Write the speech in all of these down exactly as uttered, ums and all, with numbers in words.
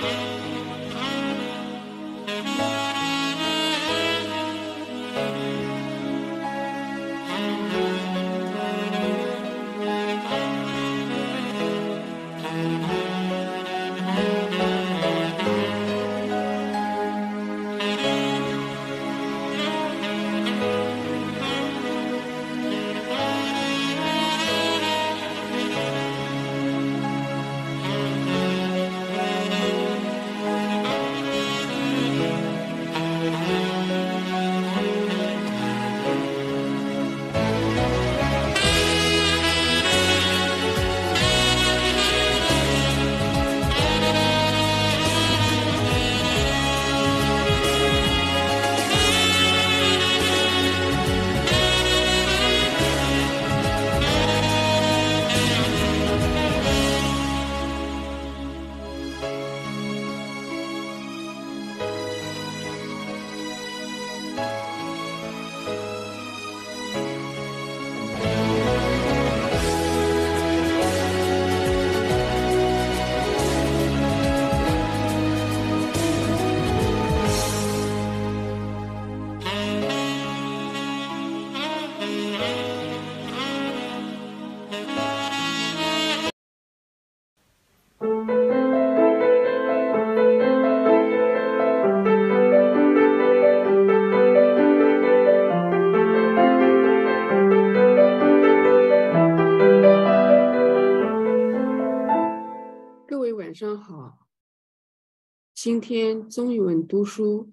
晚上好，今天中语文读书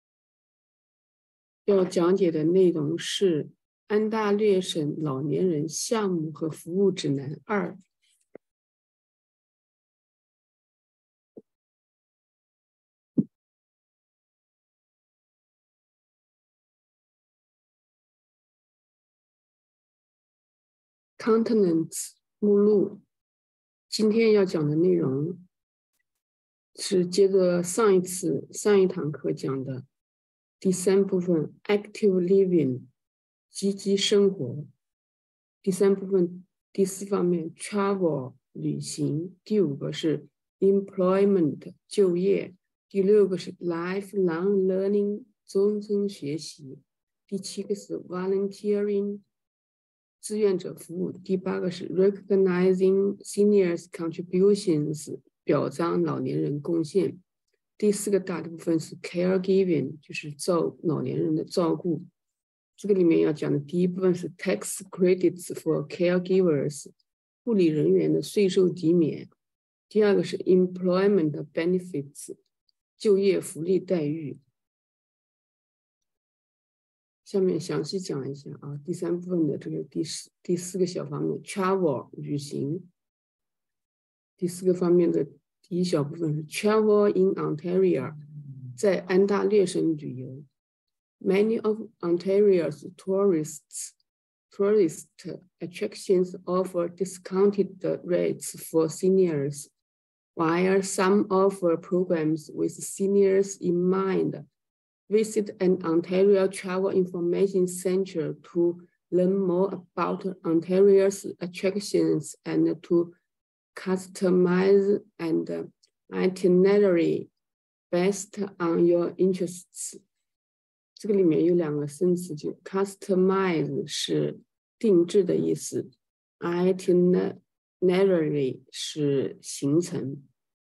要讲解的内容是安大略省老年人项目和服务指南二。Contents 目录，今天要讲的内容是接着上一次上一堂课讲的第三部分 Active Living 积极生活，第三部分第四方面 Travel 旅行，第五个是 Employment 就业，第六个是 Lifelong Learning 终身学习，第七个是 Volunteering志愿者服务，第八个是 Recognizing Seniors Contributions 表彰老年人贡献，第四个大的部分是 Caregiving 就是照老年人的照顾。这个里面要讲的第一部分是 Tax Credits for Caregivers 护理人员的税收抵免，第二个是 Employment Benefits 就业福利待遇。下面详细讲一下啊，第三部分的这个第四第四个小方面 Travel 旅行，第四个方面的第一小部分是 Travel in Ontario 在安大略省旅游。Many of Ontario's tourists tourist attractions offer discounted rates for seniors, while some offer programs with seniors in mind. Visit an Ontario Travel Information Center to learn more about Ontario's attractions and to customize an itinerary based on your interests. 这个里面有两个生词，就 customize 是定制的意思， itinerary 是行程。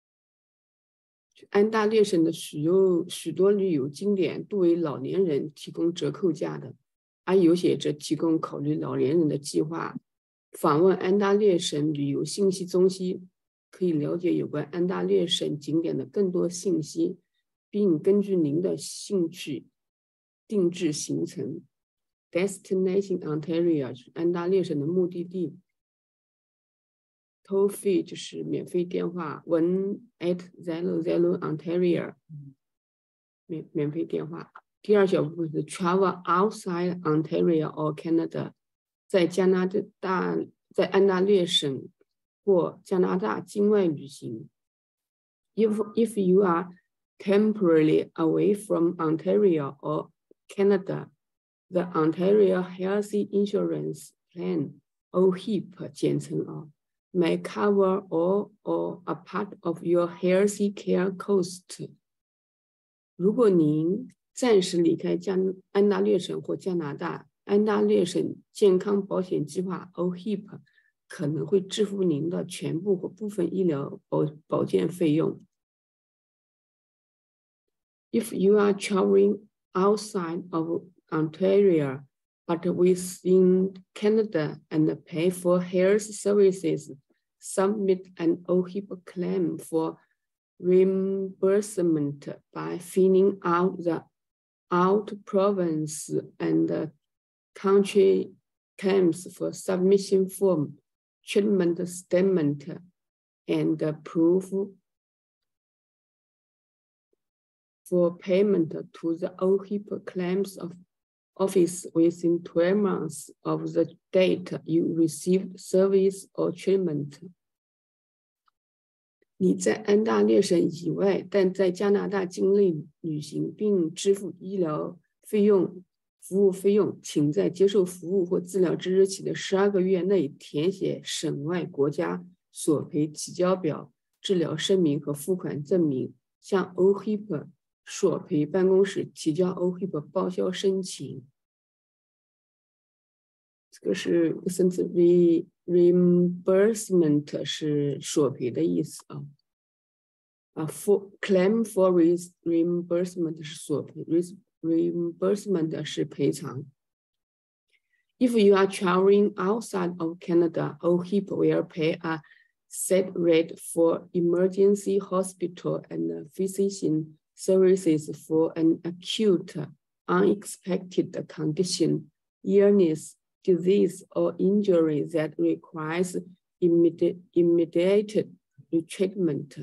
安大略省的许多许多旅游景点都为老年人提供折扣价的，而有些则提供考虑老年人的计划。访问安大略省旅游信息中心，可以了解有关安大略省景点的更多信息，并根据您的兴趣定制行程。Destination Ontario 是安大略省的目的地。Toll free 就是免费电话 one eight zero zero Ontario 免免费电话。第二小部分是 Travel outside Ontario or Canada 在加拿大在安大略省或加拿大境外旅行。If, if you are temporarily away from Ontario or Canada, the Ontario Health Insurance Plan O H I P 简称啊 may cover all or a part of your healthy care cost. 如果您暂时离开加安大略省或加拿大，安大略省健康保险计划 O H I P 可能会支付您的全部或部分医疗保保健费用。If you are traveling outside of Ontario, but within Canada and pay for health services, submit an O H I P claim for reimbursement by filling out the out-province and country claims for submission form, treatment statement, and proof for payment to the O H I P claims of office within twelve months of the date you received service or treatment. 你在安大略省以外，但在加拿大境内旅行并支付医疗费用、服务费用，请在接受服务或治疗之日起的十二个月内填写省外国家索赔提交表、治疗声明和付款证明，向 O H I P 索赔办公室提交 O H I P 报销申请。这个是甚至 re reimbursement 是索赔的意思啊。啊 ，for claim for reimbursement 是索赔 ，reimbursement 是赔偿。If you are traveling outside of Canada, O H I P will pay a set rate for emergency hospital and physician services for an acute, unexpected condition, illness, disease, or injury that requires immediate, immediate treatment.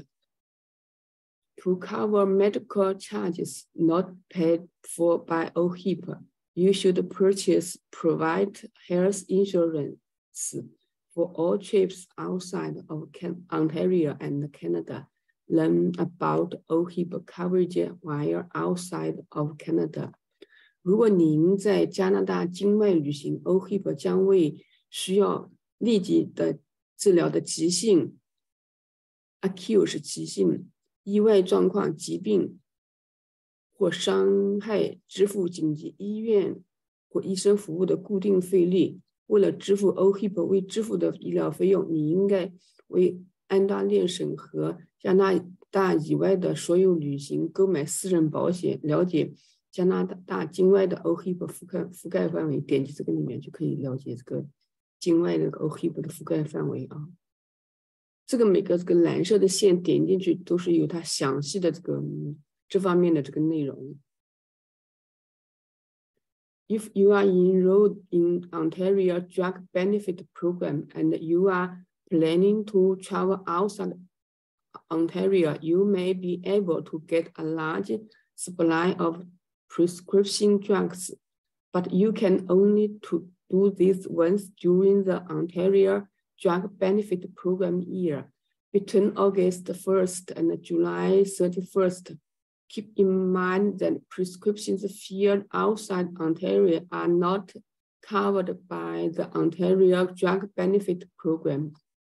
To cover medical charges not paid for by O H I P, you should purchase private health insurance for all trips outside of Ontario and Canada. Learn about O H I P coverage while outside of Canada. 如果您在加拿大境外旅行 ，O H I P 将为需要立即的治疗的急性 ，acute 是急性意外状况、疾病或伤害支付紧急医院或医生服务的固定费率。为了支付 O H I P 未支付的医疗费用，你应该为安大略省和加拿大以外的所有旅行购买私人保险。了解加拿大境外的 O H I P 覆盖覆盖范围，点击这个里面就可以了解这个境外的 O H I P 的覆盖范围啊。这个每个这个蓝色的线点进去都是有它详细的这个这方面的这个内容。If you are enrolled in Ontario Drug Benefit Program and you are planning to travel outside Ontario, you may be able to get a large supply of prescription drugs, but you can only to do this once during the Ontario Drug Benefit Program year. Between August first and July thirty-first, keep in mind that prescriptions filled outside Ontario are not covered by the Ontario Drug Benefit Program.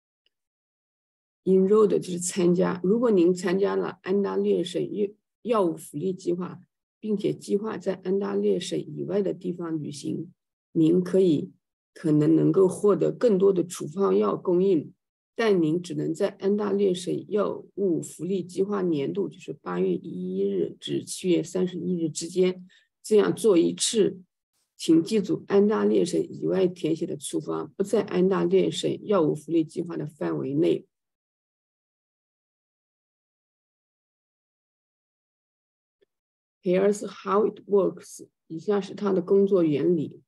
Enrolled 就是参加。如果您参加了安大略省药物福利计划，并且计划在安大略省以外的地方旅行，您可以可能能够获得更多的处方药供应，但您只能在安大略省药物福利计划年度，就是八月一日至七月三十一日之间，这样做一次。请记住，安大略省以外填写的处方不在安大略省药物福利计划的范围内。Here's how it works. 以下是它的工作原理。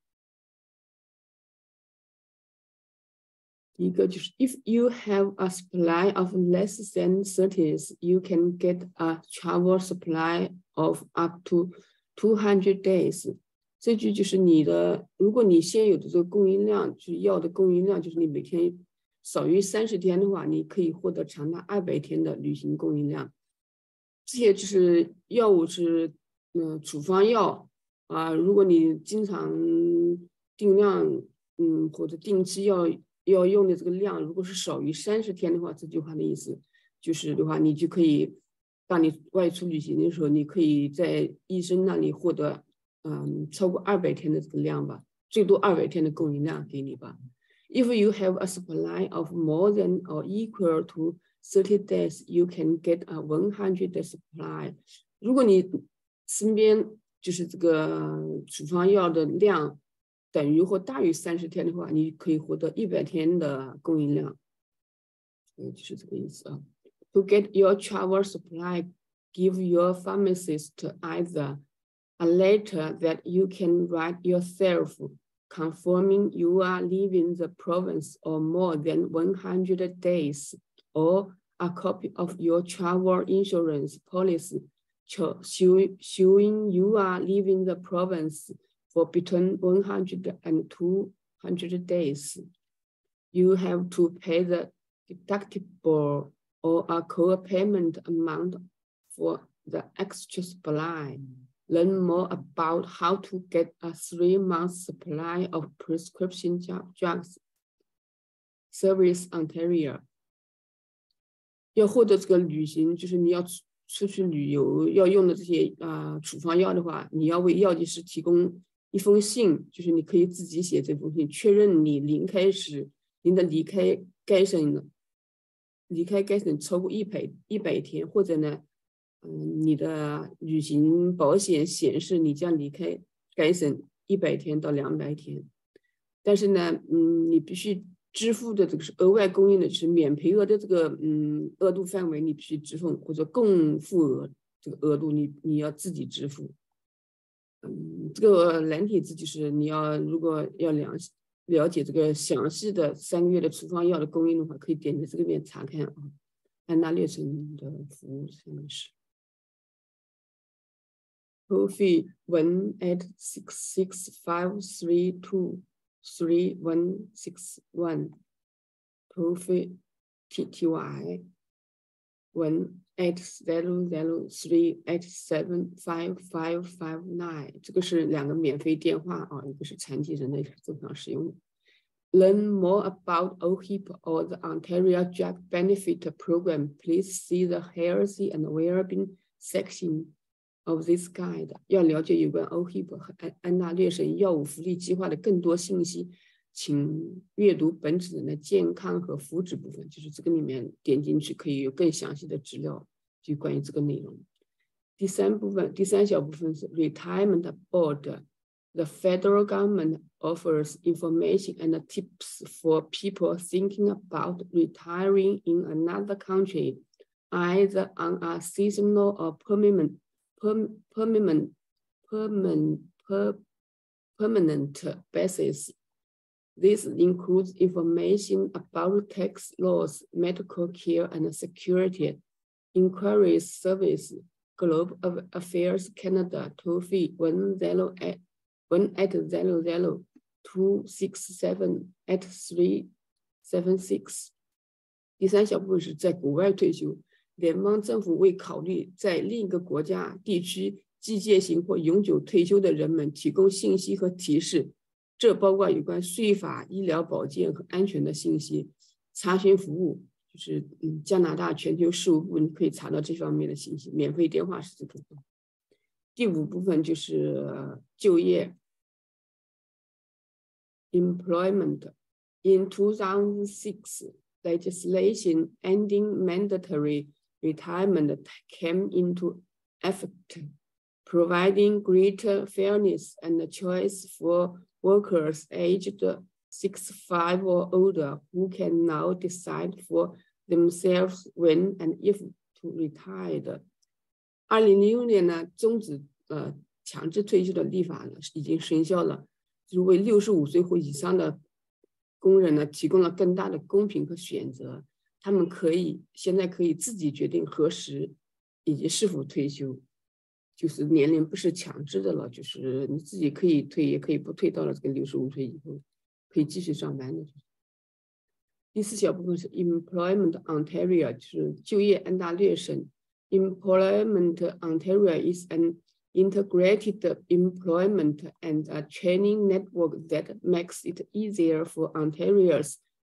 一个就是 ，if you have a supply of less than thirties, you can get a travel supply of up to two hundred days. 这句就是你的，如果你现有的这个供应量，就是药的供应量，就是你每天少于三十天的话，你可以获得长达二百天的旅行供应量。这些就是药物是。嗯，处方药啊，如果你经常定量，嗯，或者定期要要用的这个量，如果是少于三十天的话，这句话的意思就是的话，你就可以，当你外出旅行的时候，你可以在医生那里获得，嗯，超过二百天的这个量吧，最多二百天的供应量给你吧。If you have a supply of more than or equal to thirty days, you can get a one hundred supply. 如果你身边就是这个处方药的量等于或大于三十天的话，你可以获得一百天的供应量。嗯，就是这个意思啊。To get your travel supply, give your pharmacist either a letter that you can write yourself, confirming you are leaving the province or more than one hundred days, or a copy of your travel insurance policy showing you are leaving the province for between one hundred and two hundred days. You have to pay the deductible or a co-payment amount for the extra supply. Learn more about how to get a three-month supply of prescription drugs. Service Ontario. 要获得这个旅行，就是你要出出去旅游要用的这些啊、呃、处方药的话，你要为药剂师提供一封信，就是你可以自己写这封信，确认你临开时您的离开该省离开该省超过一百一百天，或者呢，嗯，你的旅行保险显示你将离开该省一百天到两百天，但是呢，嗯，你必须支付的这个是额外供应的是免赔额的这个嗯额度范围，你必须支付，或者共付额这个额度你你要自己支付。嗯，这个难题字就是你要如果要了了解这个详细的三个月的处方药的供应的话，可以点击这个面查看啊。安娜略城的服务上面是。Toll free one eight six six five three two three one six one. Toll free T T Y one eight zero zero three eight seven five five five nine. 这个是两个免费电话啊，一个是残疾人的，一个是正常使用的。Learn more about O H I P or the Ontario Drug Benefit Program. Please see the Healthy and Wellbeing section of this guide. 要了解有关 O H I P 和安安大略省药物福利计划的更多信息，请阅读本指南的健康和福祉部分，就是这个里面点进去可以有更详细的资料，就关于这个内容。第三部分，第三小部分是 Retirement Board。The federal government offers information and tips for people thinking about retiring in another country, either on a seasonal or permanent, permanent, permanent, permanent basis. This includes information about tax laws, medical care and security, inquiries service, Globe Affairs Canada, toll free one zero eight one eight zero zero two six seven eight three seven six。第三小部分是在国外退休，联邦政府为考虑在另一个国家、地区季节性或永久退休的人们提供信息和提示，这包括有关税法、医疗保健和安全的信息。查询服务就是嗯加拿大全球事务部，你可以查到这方面的信息。免费电话是这个。第五部分就是就业 employment. In two thousand six, legislation ending mandatory retirement came into effect, providing greater fairness and choice for workers aged sixty-five or older who can now decide for themselves when and if to retire. 二零零六年呢，终止呃强制退休的立法呢已经生效了，就是为六十五岁或以上的工人呢提供了更大的公平和选择，他们可以现在可以自己决定何时以及是否退休，就是年龄不是强制的了，就是你自己可以退也可以不退，到了这个六十五岁以后可以继续上班的。第四小部分是 Employment Ontario， 就是就业安大略省。Employment Ontario is an integrated employment and a training network that makes it easier for Ontarians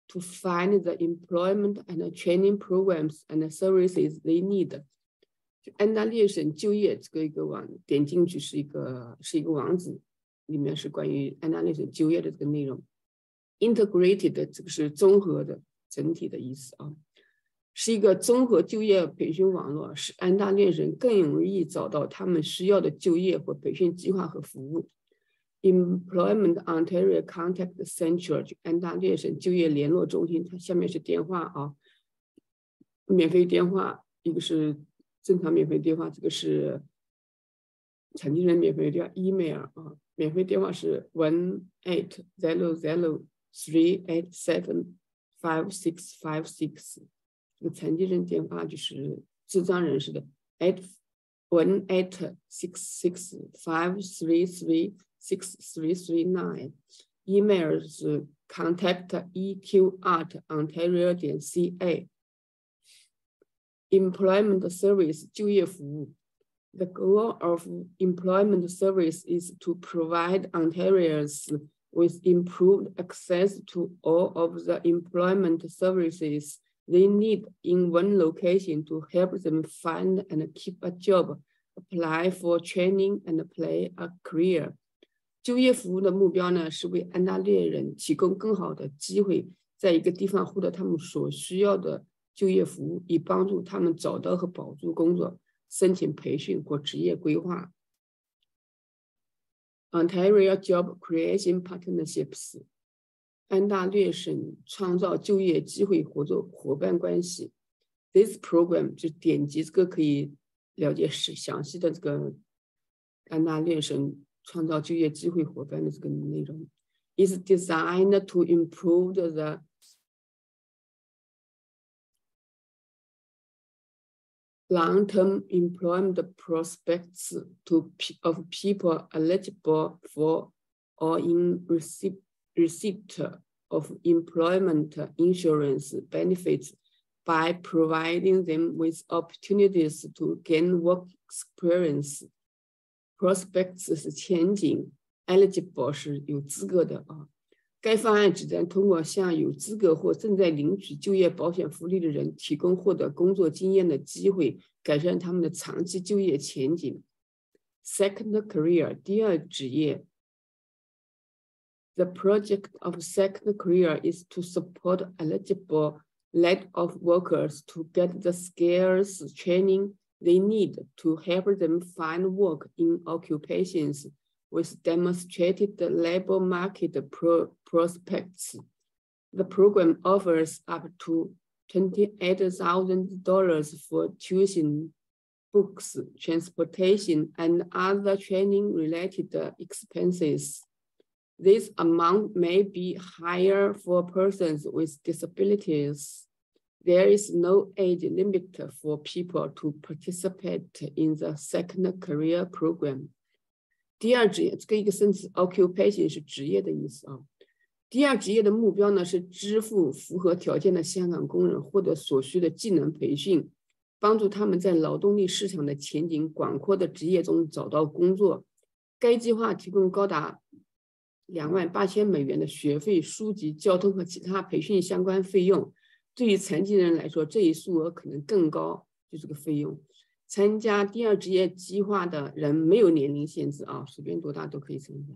to find the employment and training programs and services they need. 安大略省就业这个一个网点进去是一个是一个网址，里面是关于安大略省就业的这个内容。Integrated 这个是综合的整体的意思啊，是一个综合就业培训网络，使安大略省更容易找到他们需要的就业或培训计划和服务。Employment Ontario Contact Center 安大略省就业联络中心，它下面是电话啊，免费电话，一个是正常免费电话，这个是残疾人免费电话 ，email 啊，免费电话是 one eight zero zero three eight seven five six five six， 这个残疾人电话就是智障人士的 eight one eight six six five three three six three three nine， email 是 contact eq at ontario 点 ca。Employment service 就业服务。The goal of employment service is to provide Ontarians with improved access to all of the employment services they need in one location to help them find and keep a job, apply for training and play a career. 就业服务的目标呢，是为安大略人提供更好的机会，在一个地方获得他们所需要的就业服务，以帮助他们找到和保住工作，申请培训或职业规划。Ontario Job Creation Partnerships 安大略省创造就业机会合作伙伴关系。This program 就点击这个可以了解详细的这个安大略省创造就业机会伙伴的这个内容。Is designed to improve the long-term employment prospects to, of people eligible for or in receipt, receipt of employment insurance benefits by providing them with opportunities to gain work experience. Prospects 是前景 ，eligible 是有资格的啊。该方案旨在通过向有资格或正在领取就业保险福利的人提供获得工作经验的机会，改善他们的长期就业前景。Second career 第二职业。The project of second career is to support eligible laid-off workers to get the skills training they need to help them find work in occupations with demonstrated labor market pro prospects. The program offers up to twenty-eight thousand dollars for tuition, books, transportation, and other training-related expenses. This amount may be higher for persons with disabilities. There is no age limit for people to participate in the second career program. 第二职业，这个一个生词 occupation 是职业的意思啊。第二职业的目标呢是支付符合条件的香港工人获得所需的技能培训，帮助他们在劳动力市场的前景广阔的职业中找到工作。该计划提供高达两万八千美元的学费、书籍、交通和其他培训相关费用。对于残疾人来说，这一数额可能更高，就这个费用。参加第二职业计划的人没有年龄限制啊，随便多大都可以参加。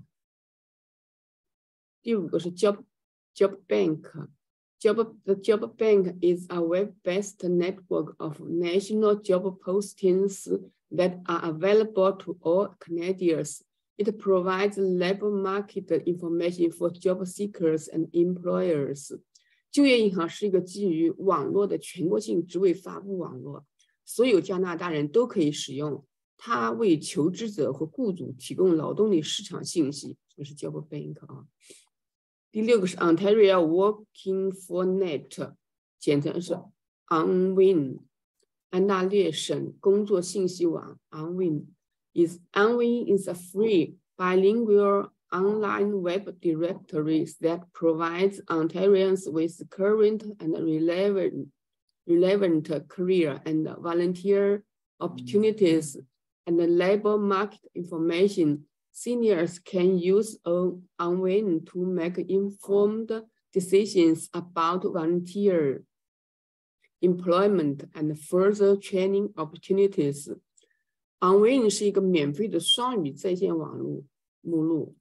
第五个是 Job Job Bank。Job The Job Bank is a web-based network of national job postings that are available to all Canadians. It provides labor market information for job seekers and employers. 就业银行是一个基于网络的全国性职位发布网络。所有加拿大人都可以使用，它为求职者和雇主提供劳动力市场信息，这个是 Job Bank 啊。第六个是 Ontario Working for Net， 简称是 O N W I N， 安大略省工作信息网 O N W I N is O N W I N is a free bilingual online web directory that provides Ontarians with current and relevant relevant career and volunteer opportunities and labor market information. Seniors can use O N W I N to make informed decisions about volunteer employment and further training opportunities. Unwin 是一个免费的双语在线网络目录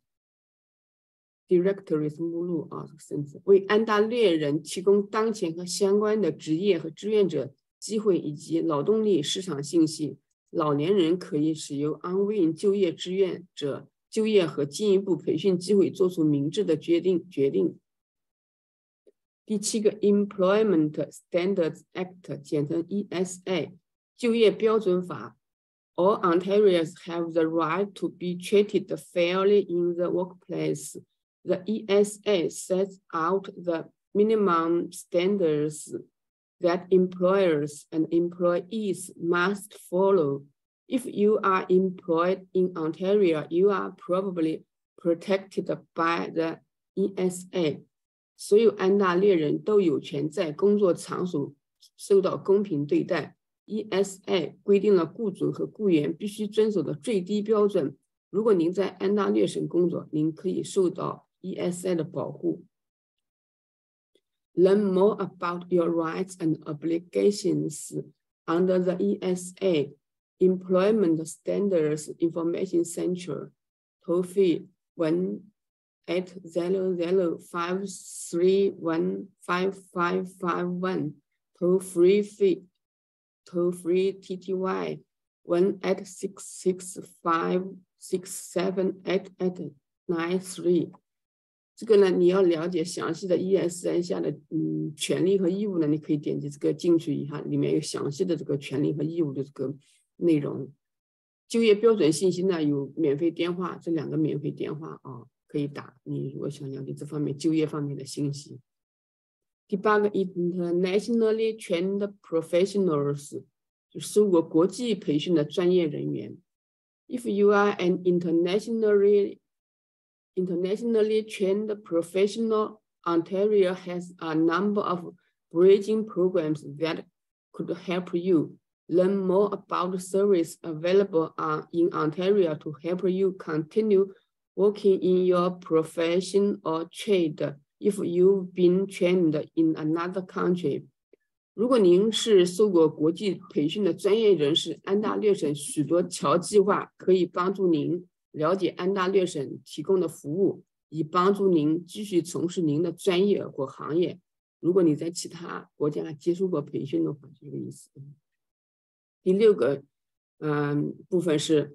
，directories 目录啊，甚至为安大略人提供当前和相关的职业和志愿者机会以及劳动力市场信息。老年人可以使用 Unwin 就业志愿者就业和进一步培训机会做出明智的决定。决定。第七个 Employment Standards Act 简称 E S A 就业标准法。All Ontarians have the right to be treated fairly in the workplace. The E S A sets out the minimum standards that employers and employees must follow. If you are employed in Ontario, you are probably protected by the E S A. 所有安大略人都有权在工作场所受到公平对待。E S A 规定了雇主和雇员必须遵守的最低标准。如果您在安大略省工作，您可以受到 E S A 的保护。Learn more about your rights and obligations under the E S A Employment Standards Information Center. Toll free one eight zero zero five three one five five five one. Toll free fee. Toll free T T Y one eight six six five six seven eight eight nine three。这个呢，你要了解详细的 E S A 下的嗯权利和义务呢，你可以点击这个进去一下，里面有详细的这个权利和义务的这个内容。就业标准信息呢，有免费电话，这两个免费电话啊可以打。你如果想了解这方面就业方面的信息。第八个 internationally trained professionals 就受过国际培训的专业人员。If you are an internationally internationally trained professional, Ontario has a number of bridging programs that could help you. Learn more about the service available uh, in Ontario to help you continue working in your profession or trade. If you've been trained in another country. 如果您是受过国际培训的专业人士，安大略省许多侨计划可以帮助您了解安大略省提供的服务，以帮助您继续从事您的专业或行业。如果你在其他国家接受过培训的话，就这个意思。第六个，嗯，部分是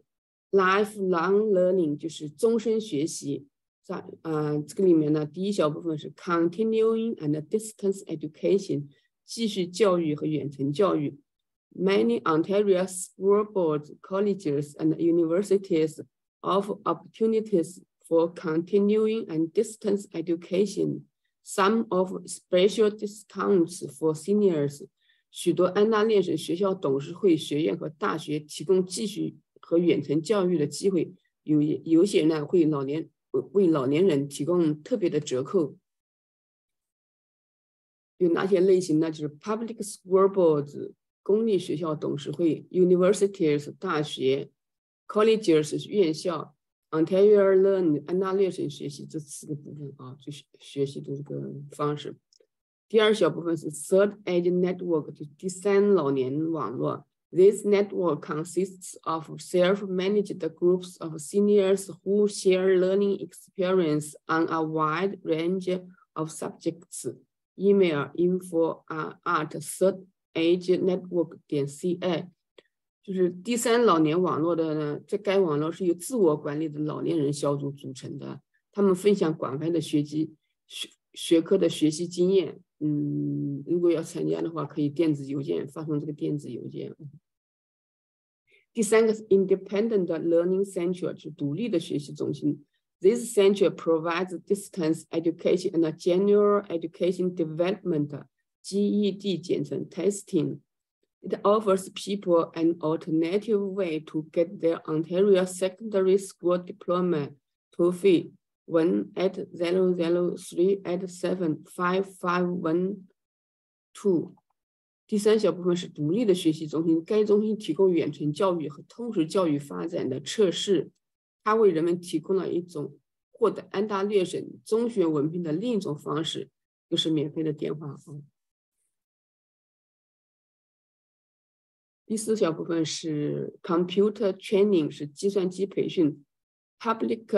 lifelong learning， 就是终身学习。在呃这个里面呢，第一小部分是 continuing and distance education， 继续教育和远程教育。Many Ontario school boards, colleges, and universities offer opportunities for continuing and distance education. Some offer special discounts for seniors. 许多安大略省学校董事会、学院和大学提供继续和远程教育的机会，有有些呢会老年。为老年人提供特别的折扣。有哪些类型呢？就是 public school boards 公立学校董事会 ，universities 大学 ，colleges 院校 ，Ontario Learn 安大略省学习这四个部分啊，就学习的这个方式。第二小部分是 third age network， 就第三老年网络。This network consists of self-managed groups of seniors who share learning experience on a wide range of subjects. Email info at third age network 点 C A。就是第三老年网络的呢，在该网络是由自我管理的老年人小组组成的，他们分享广泛的学习学学科的学习经验。嗯，如果要参加的话，可以电子邮件发送这个电子邮件。第三个是 Independent Learning Center， 就是独立的学习中心。This center provides distance education and general education development, G E D 简称 testing. It offers people an alternative way to get their Ontario secondary school diploma. Toll free one eight zero zero three eight seven five five one two。第三小部分是独立的学习中心，该中心提供远程教育和通识教育发展的测试，它为人们提供了一种获得安大略省中学文凭的另一种方式。 都是免费的电话啊。第四小部分是 computer training， 是计算机培训 ，public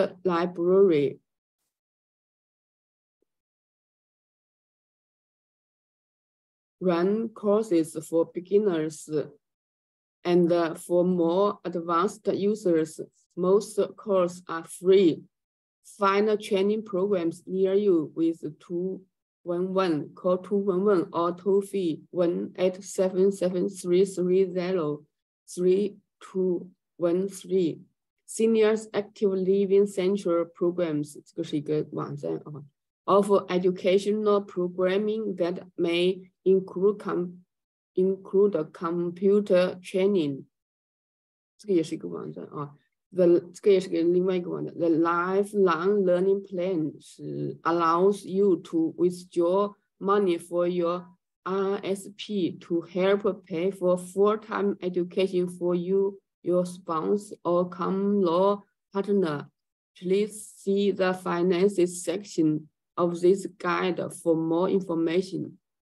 library。Run courses for beginners and for more advanced users. Most courses are free. Find training programs near you with two one one. Call two one one or toll free one eight seven seven three three zero three two one three. Seniors Active Living Central Programs， 这个是一个网站啊。Of educational programming that may include com include computer training， 这个也是一个网站啊。The 这个也是个另外一个网站。The Lifelong Learning Plan 是 allows you to withdraw money for your R S P to help pay for full-time education for you, your spouse, or common law partner. Please see the finances section of this guide for more information。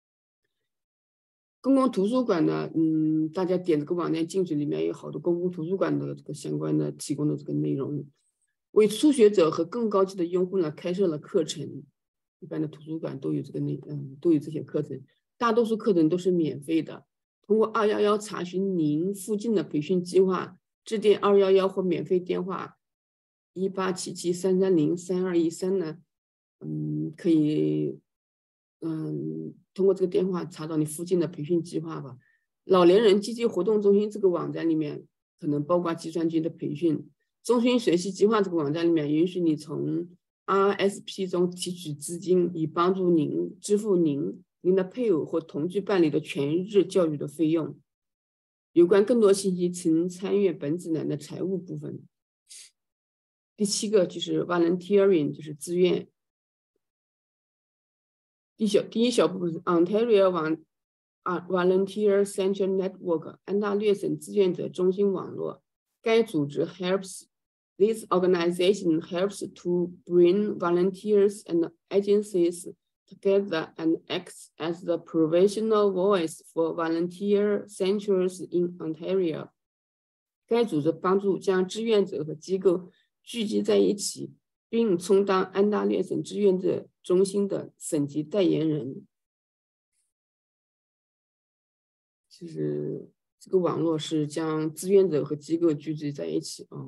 公共图书馆呢，嗯，大家点这个网站进去，里面有好多公共图书馆的这个相关的提供的这个内容。为初学者和更高级的用户呢，开设了课程。一般的图书馆都有这个内，嗯，都有这些课程。大多数课程都是免费的。通过二一一查询您附近的培训计划，致电二一一或免费电话一八七七三三零三二一三呢。嗯，可以，嗯，通过这个电话查到你附近的培训计划吧。老年人积极活动中心这个网站里面可能包括计算机的培训。中心学习计划这个网站里面允许你从 R S P 中提取资金，以帮助您支付您、您的配偶或同居伴侣的全日教育的费用。有关更多信息，请参阅本指南的财务部分。第七个就是 volunteering， 就是自愿。第小第一小部分是 Ontario 网啊 Volunteer Central Network， 安大略省志愿者中心网络。该组织 helps this organization helps to bring volunteers and agencies together and acts as the professional voice for volunteer centers in Ontario。 该组织帮助将志愿者和机构聚集在一起，并充当安大略省志愿者中心的省级代言人。其实这个网络是将志愿者和机构聚集在一起啊。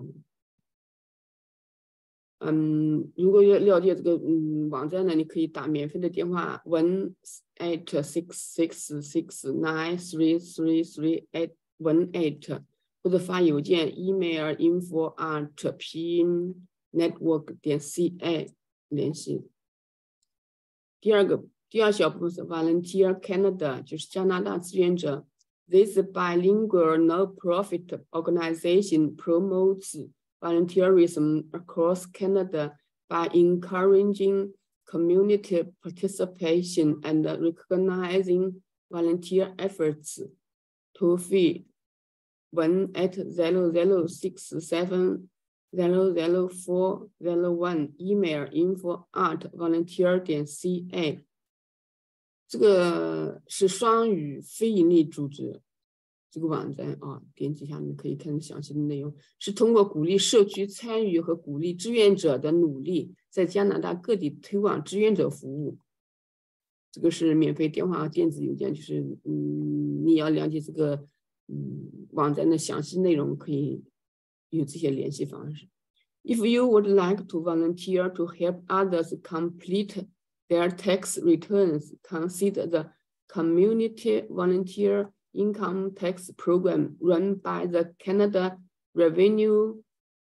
嗯，如果要了解这个嗯网站呢，你可以打免费的电话 one eight six six six nine three three three eight one eight， 或者发邮件 email info at pinetwork 点 ca 联系。第二个第二小部分是 Volunteer Canada， 就是加拿大志愿者。This bilingual no-profit organization promotes volunteerism across Canada by encouraging community participation and recognizing volunteer efforts. Toll free one eight zero zero six seven zero zero four zero one， email info at volunteer 点 ca。 这个是双语非营利组织这个网站啊，点击一下你可以看详细的内容。是通过鼓励社区参与和鼓励志愿者的努力，在加拿大各地推广志愿者服务。这个是免费电话和电子邮件，就是嗯，你要了解这个嗯网站的详细内容，可以有这些联系方式。If you would like to volunteer to help others complete their tax returns, consider the Community Volunteer Income Tax Program run by the Canada Revenue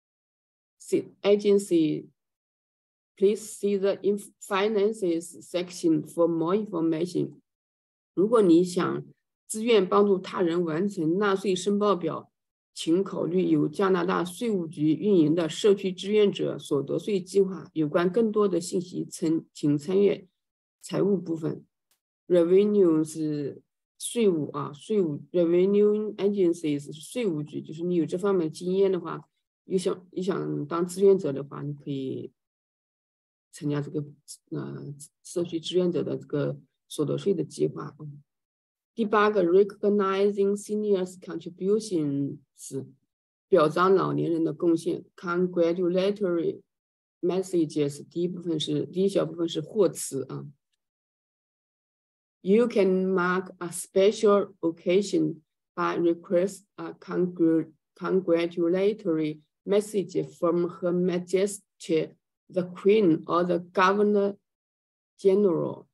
Agency. Please see the finances section for more information. 如果你想自愿帮助他人完成纳税申报表，请考虑由加拿大税务局运营的社区志愿者所得税计划。有关更多的信息，请参阅财务部分。Revenue 是税务啊，税务 Revenue Agency 是税务局，就是你有这方面经验的话，你想你想当志愿者的话，你可以参加这个呃社区志愿者的这个所得税的计划。第八个 recognizing seniors contributions， 表彰老年人的贡献 congratulatory messages， 第一部分是第一小部分是贺词啊。You can mark a special occasion by request a congr congratulatory message from Her Majesty the Queen or the Governor General。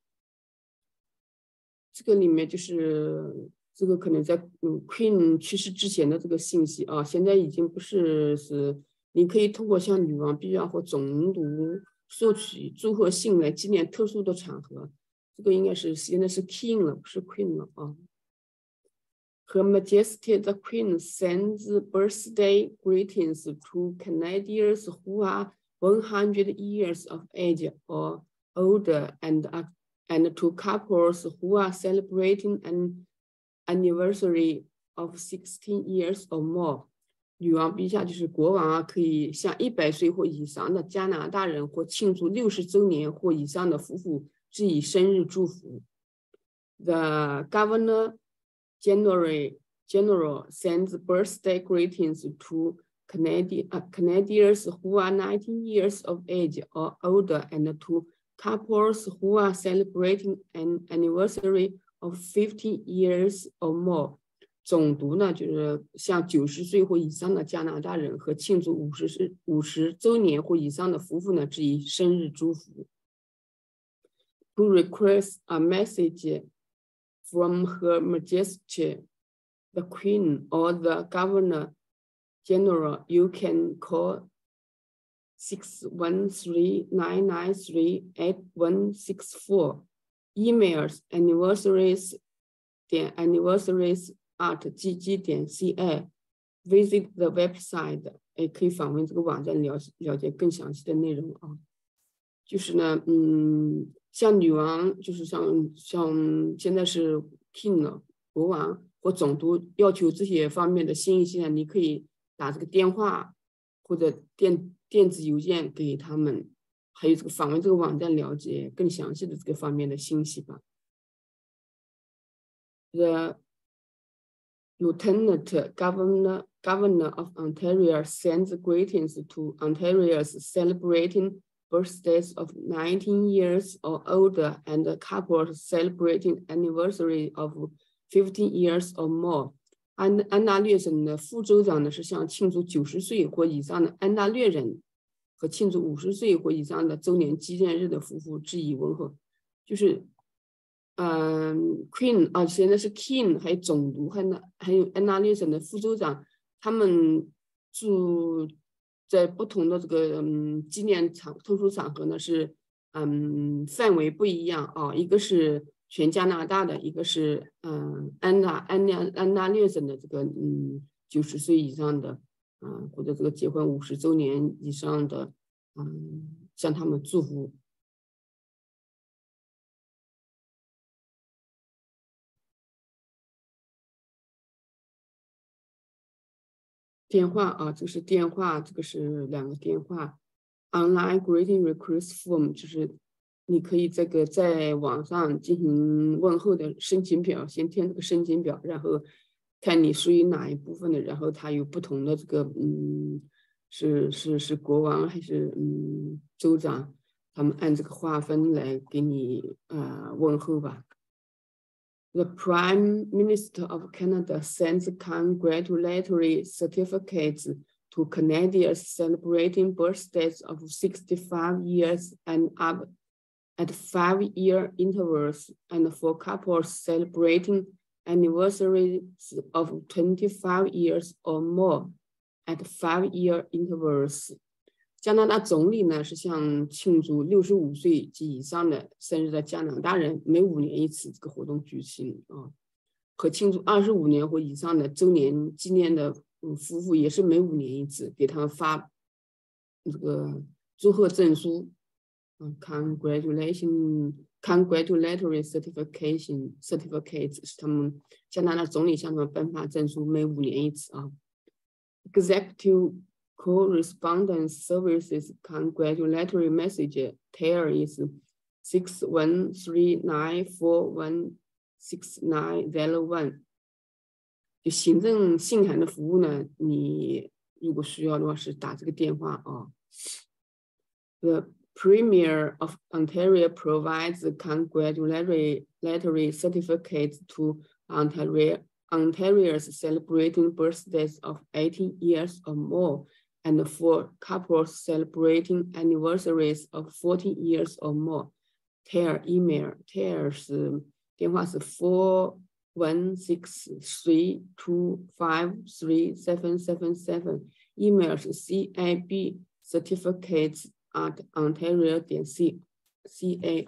这个里面就是这个可能在嗯 Queen 去世之前的这个信息啊，现在已经不是是你可以通过向女王、陛下或总督索取祝贺信来纪念特殊的场合。这个应该是现在是 King 了，不是 Queen 了啊。Her Majesty the Queen sends birthday greetings to Canadians who are one hundred years of age or older and are and to couples who are celebrating an anniversary of sixteen years or more。 女王陛下就是国王啊，可以向一百岁或以上的加拿大人或庆祝六十周年或以上的夫妇致以生日祝福。The Governor General General sends birthday greetings to Canadian, uh, Canadians who are nineteen years of age or older and to couples who are celebrating an anniversary of fifty years or more。 总督呢，就是向九十岁或以上的加拿大人和庆祝五十五十周年或以上的夫妇呢致以生日祝福。To request a message from Her Majesty the Queen or the Governor General, you can call six one three nine nine three eight one six four. Emails anniversaries 点 anniversaries at gg 点 ca. Visit the website， 也可以访问这个网站了了解更详细的内容啊。就是呢，嗯，像女王，就是像像现在是 King 了，国王或总督要求这些方面的信息呢，你可以打这个电话或者电电子邮件给他们，还有这个访问这个网站了解更详细的这个方面的信息吧。The Lieutenant Governor Governor of Ontario sends greetings to Ontarians celebrating birthdays of nineteen years or older and couples celebrating anniversary of fifteen years or more。 安安大略省的副州长呢是向庆祝九十岁或以上的安大略人和庆祝五十岁或以上的周年纪念日的夫妇致以问候。就是嗯 Queen 啊，现在是 King， 还有总督，还有还有安大略省的副州长，他们住在不同的这个嗯纪念场特殊场合呢是嗯范围不一样啊，一个是全加拿大的，一个是嗯安大安大安大略省的这个嗯九十岁以上的嗯或者这个结婚五十周年以上的嗯向他们祝福。电话啊，这是电话，这个是两个电话。Online greeting request form 就是你可以这个在网上进行问候的申请表，先填这个申请表，然后看你属于哪一部分的，然后它有不同的这个嗯，是是是国王还是嗯州长，他们按这个划分来给你呃问候吧。The Prime Minister of Canada sends congratulatory certificates to Canadians celebrating birthdays of sixty-five years and up at five-year intervals, and for couples celebrating anniversaries of twenty-five years or more at five-year intervals。加拿大总理呢是向庆祝六十五岁及以上的生日的加拿大人每五年一次这个活动举行啊，和庆祝二十五年或以上的周年纪念的嗯夫妇也是每五年一次，给他们发这个祝贺证书，嗯 ，congratulation congratulatory certification certificates 是他们加拿大总理向他们颁发证书，每五年一次啊。Executive Correspondence Services congratulatory message Tail is six one three nine four one six nine zero one。就行政信函的服务呢，你如果需要的话是打这个电话啊。The Premier of Ontario provides congratulatory certificates to Ontario, Ontarians celebrating birthdays of eighteen years or more, and for couples celebrating anniversaries of fourteen years or more. Tail email Tail 是电话是 four one six three two five three seven seven seven， email 是 C A B certificates at ontario 点 C A。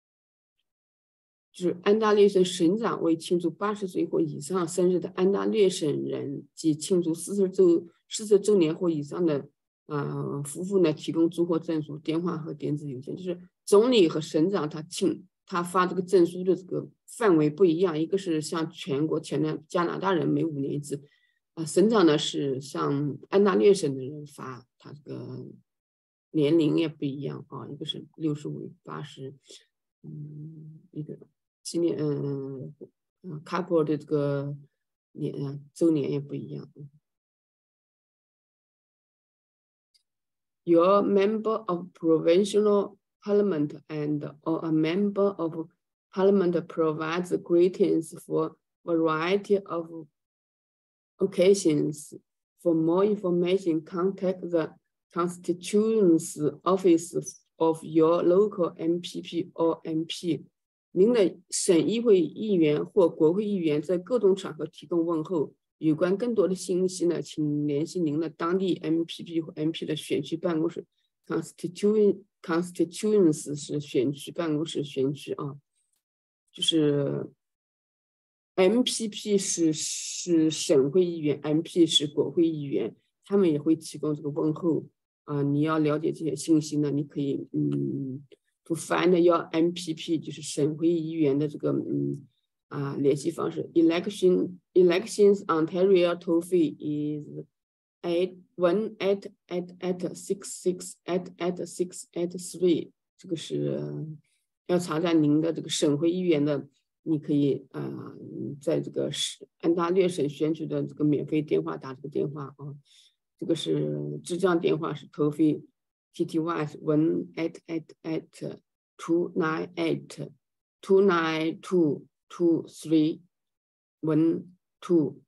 就是安大略省省长为庆祝八十岁或以上生日的安大略省人及庆祝四十周四十周年或以上的呃夫妇呢，提供祝贺证书、电话和电子邮件。就是总理和省长他庆他发这个证书的这个范围不一样，一个是向全国前的加拿大人每五年一次，啊、呃，省长呢是向安大略省的人发，他这个年龄也不一样啊，一个是六十五、八十，嗯，一个今年嗯嗯 couple 的这个年周年也不一样。Your member of provincial parliament and or a member of parliament provides greetings for a variety of occasions. For more information, contact the constituents office of your local M P P or M P。您的省议会议员或国会议员在各种场合提供问候。有关更多的信息呢，请联系您的当地 M P P 或 M P 的选区办公室。Constituent constituents 是选区办公室选区啊，就是 M P P 是是省会议员 ，M P 是国会议员，他们也会提供这个问候啊。你要了解这些信息呢，你可以嗯 ，to find your M P P 就是省会议员的这个嗯。啊，联系方式 election elections Ontario toll free is eight one eight eight eight six six eight eight six eight three。这个是要查查您的这个省会议员的，你可以啊、呃，在这个市安大略省选举的这个免费电话打这个电话啊。这个是智障电话是 toll free T T Y one eight eight eight two nine eight two nine two。two three one two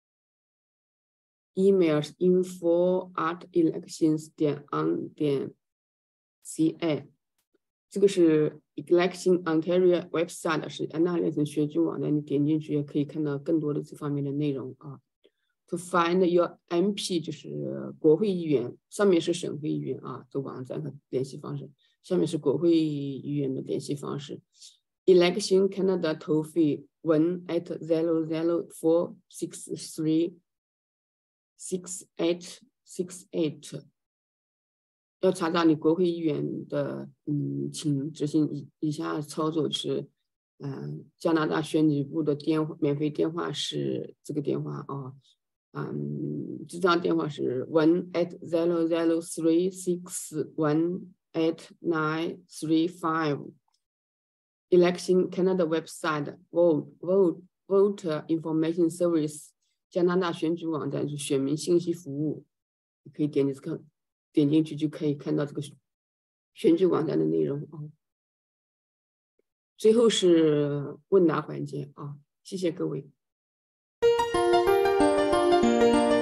email info at elections 点 on 点 ca。 这个是 Election Ontario website， 是安大略省选举网站，你点进去也可以看到更多的这方面的内容啊。To find your M P 就是国会议员，上面是省会议员啊，这网站和联系方式，下面是国会议员的联系方式。Election Canada toll free one eight zero zero four six three six eight six eight。 要查找你国会议员的，嗯，请执行以以下操作是，嗯、呃，加拿大选举部的电话免费电话是这个电话啊，嗯，这张电话是 one eight zero zero three six one eight nine three five。Election Canada website vote vote voter information service 加拿大选举网站是选民信息服务，你可以点这个点进去就可以看到这个选举网站的内容啊。最后是问答环节啊，谢谢各位。